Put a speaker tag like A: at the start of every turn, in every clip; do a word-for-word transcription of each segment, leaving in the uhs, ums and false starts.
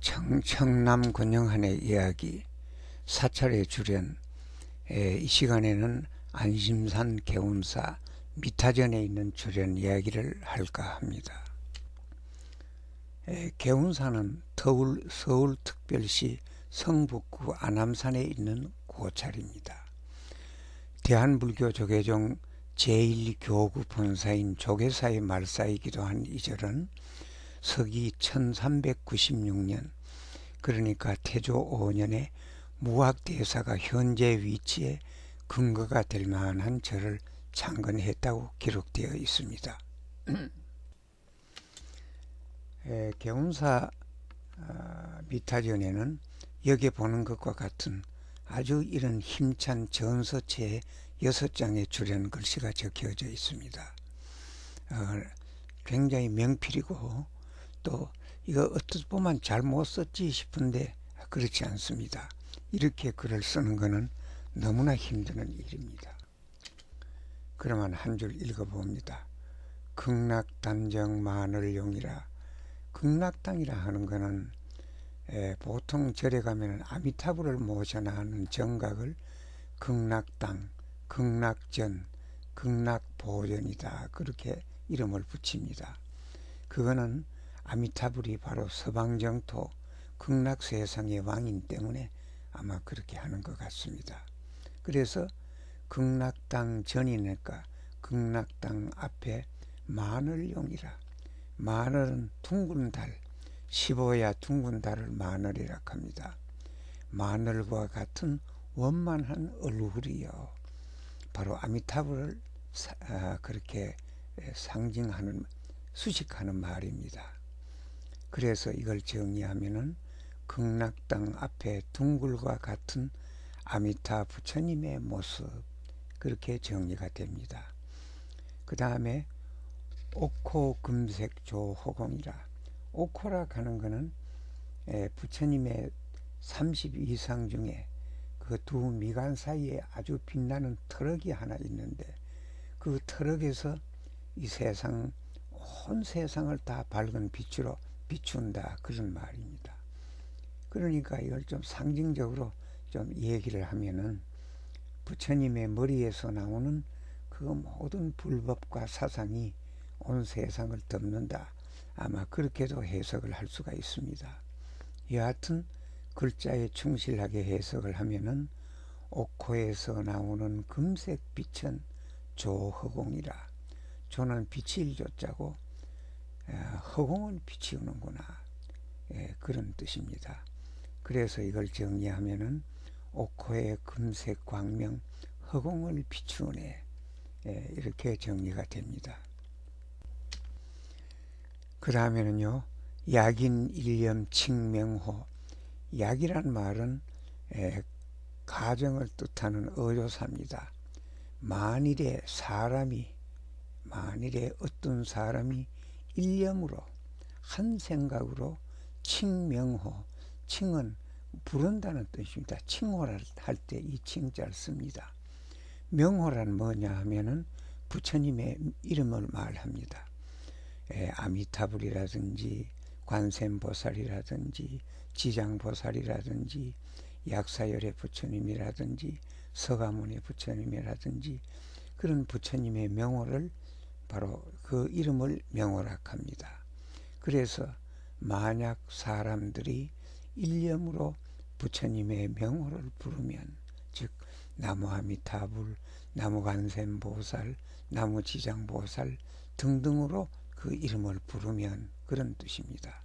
A: 청, 청남 권영한의 이야기 사찰의 주련. 에, 이 시간에는 안심산 개운사 미타전에 있는 주련 이야기를 할까 합니다. 에, 개운사는 서울, 서울특별시 성북구 안암산에 있는 고찰입니다. 대한불교 조계종 제일 교구 본사인 조계사의 말사이기도 한 이 절은 서기 천삼백구십육 년, 그러니까 태조 오 년에 무학대사가 현재 위치에 근거가 될 만한 절을 창건했다고 기록되어 있습니다. 에, 개운사 어, 미타전에는 여기 보는 것과 같은 아주 이런 힘찬 전서체에 여섯 장의 주련 글씨가 적혀져 있습니다. 어, 굉장히 명필이고, 또 이거 어떻게 보면 잘못 썼지 싶은데 그렇지 않습니다. 이렇게 글을 쓰는 것은 너무나 힘드는 일입니다. 그러면 한 줄 읽어봅니다. 극락단정 마늘용이라. 극락당이라 하는 것은 에, 보통 절에 가면 아미타불을 모셔나가는 정각을 극락당, 극락전, 극락보전이다, 그렇게 이름을 붙입니다. 그거는 아미타불이 바로 서방정토 극락세상의 왕인 때문에 아마 그렇게 하는 것 같습니다. 그래서 극락당 전이니까 극락당 앞에 마늘용이라. 마늘은 둥근 달, 십오야 둥근 달을 마늘이라 합니다. 마늘과 같은 원만한 얼굴이요, 바로 아미타불을 사, 아, 그렇게 상징하는, 수식하는 말입니다. 그래서 이걸 정의하면은 극락당 앞에 둥글과 같은 아미타 부처님의 모습, 그렇게 정리가 됩니다. 그 다음에 옥호 금색 조호공이라. 옥호라 하는 것은 부처님의 삼십이 상 중에 그 두 미간 사이에 아주 빛나는 터럭이 하나 있는데, 그 터럭에서 이 세상, 온 세상을 다 밝은 빛으로 비춘다, 그런 말입니다. 그러니까 이걸 좀 상징적으로 좀 얘기를 하면은 부처님의 머리에서 나오는 그 모든 불법과 사상이 온 세상을 덮는다, 아마 그렇게도 해석을 할 수가 있습니다. 여하튼 글자에 충실하게 해석을 하면은 옥호에서 나오는 금색 빛은 조허공이라. 조는 빛일 조자고 허공은 비치우는구나, 예, 그런 뜻입니다. 그래서 이걸 정리하면은 옥호의 금색 광명, 허공을 비추네, 예, 이렇게 정리가 됩니다. 그 다음에는요, 약인 일념 칭명호. 약이란 말은 에, 가정을 뜻하는 어조사입니다. 만일에 사람이, 만일에 어떤 사람이 일념으로, 한 생각으로 칭명호, 칭은 부른다는 뜻입니다. 칭호를 할 때 이 칭자를 씁니다. 명호란 뭐냐 하면은 부처님의 이름을 말합니다. 에, 아미타불이라든지 관세음보살이라든지 지장보살이라든지 약사열의 부처님이라든지 서가모니 부처님이라든지 그런 부처님의 명호를, 바로 그 이름을 명호라 합니다. 그래서 만약 사람들이 일념으로 부처님의 명호를 부르면, 즉 나무 아미타불, 나무 관세음보살, 나무 지장보살 등등으로 그 이름을 부르면, 그런 뜻입니다.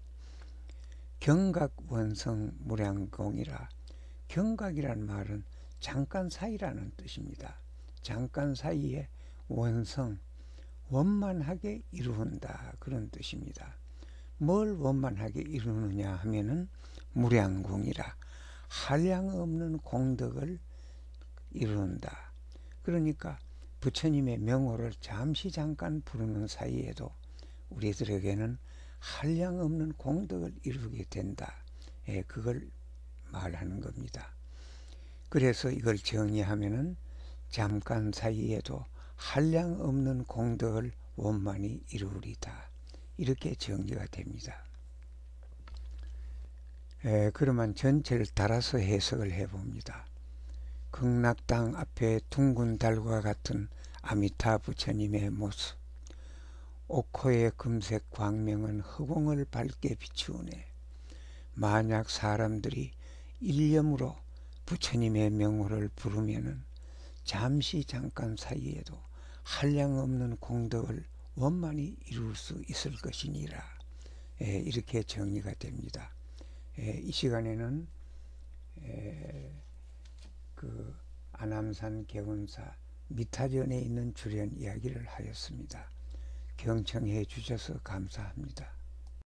A: 경각원성 무량공이라. 경각이란 말은 잠깐 사이라는 뜻입니다. 잠깐 사이에 원성, 원만하게 이루는다, 그런 뜻입니다. 뭘 원만하게 이루느냐 하면은 무량공이라. 한량 없는 공덕을 이룬다. 그러니까 부처님의 명호를 잠시 잠깐 부르는 사이에도 우리들에게는 한량 없는 공덕을 이루게 된다, 예, 그걸 말하는 겁니다. 그래서 이걸 정의하면은 잠깐 사이에도 한량 없는 공덕을 원만히 이루리다, 이렇게 정리가 됩니다. 에, 그러면 전체를 달아서 해석을 해봅니다. 극락당 앞에 둥근 달과 같은 아미타 부처님의 모습, 옥호의 금색 광명은 허공을 밝게 비추우네. 만약 사람들이 일념으로 부처님의 명호를 부르면은 잠시 잠깐 사이에도 한량없는 공덕을 원만히 이룰 수 있을 것이니라. 에, 이렇게 정리가 됩니다. 에, 이 시간에는 에, 그 안암산 개운사 미타전에 있는 주련 이야기를 하였습니다. 경청해 주셔서 감사합니다.